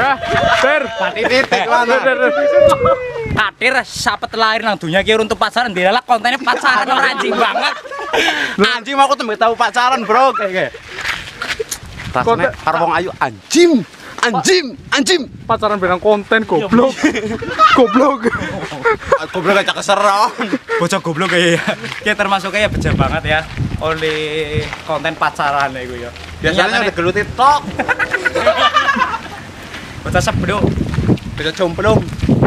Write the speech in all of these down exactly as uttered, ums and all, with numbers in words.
Ya, ber. Pati titik mana? Kadir sapet lahir nang dunia ki untuk pacaran delala kontennya pacaran ora anjing banget. Anjing aku tuh tahu pacaran, Bro. Kayak. Rasane karo wong ayu anjing. Anjing, anjing. Pacaran benang konten goblok. Goblok. Goblok aja keserong. Bocah goblok kayak ya. Kayak termasuk kayak bejat banget ya oleh konten pacaran ya gue ya. Biasanya udah geluti tok. Bocah sebelum Bisa jompelung.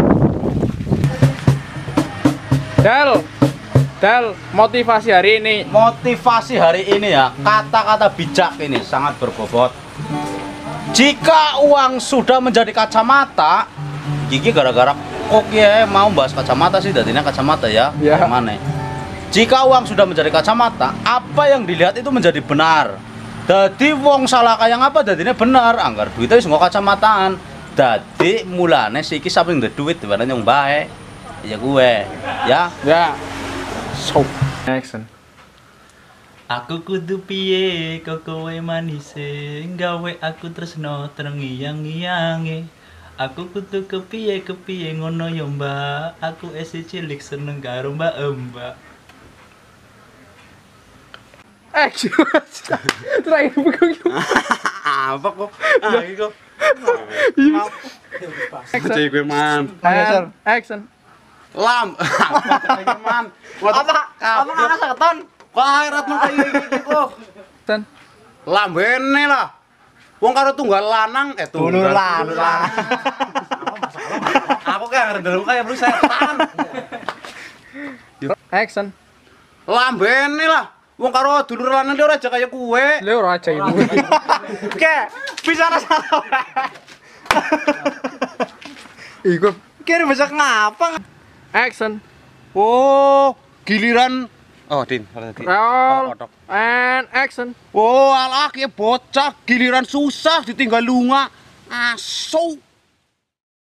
Del. Del, motivasi hari ini. Motivasi hari ini ya, kata-kata bijak ini sangat berbobot. Jika uang sudah menjadi kacamata, gigi gara-gara kok ya mau bahas kacamata sih, dadinya kacamata ya. Ya. Mana? Jika uang sudah menjadi kacamata, apa yang dilihat itu menjadi benar. Jadi wong salah kayak apa dadinya benar, anggar duitnya wis nggo kacamataan. Dadi mulane siki sampe ndek duit dibanding yang baik. Ya gue, ya. Ya. So, action. aku kudu piye kok kowe manise gawe aku tresno terngiang-ngiange. Aku kudu kepiye kepiye ngono ya Mbak, aku esi cilik seneng karo Mbak Mbak. Action. Terakhir buku. Apa kok? Ah, iki kok. Action gue man. Action. Action. Lam. Apa man? Apa? Apa nggak seketon? Kok akhirat nu kayak gitu kok. Ten. Lambene lah. Wong karo tunggal lanang eh tunggal lanang. Aku kayak ngerti kayak lu setan. Action. Lambene lah. Wong karo dulur lanang dia ora aja kayak kue. Lho ora aja ibu. Kayak bisa rasa. Iku Kira bisa ngapa? action. Oh, giliran oh, Din, Roll and action. oh, alah ya bocah giliran susah ditinggal lunga. Asu.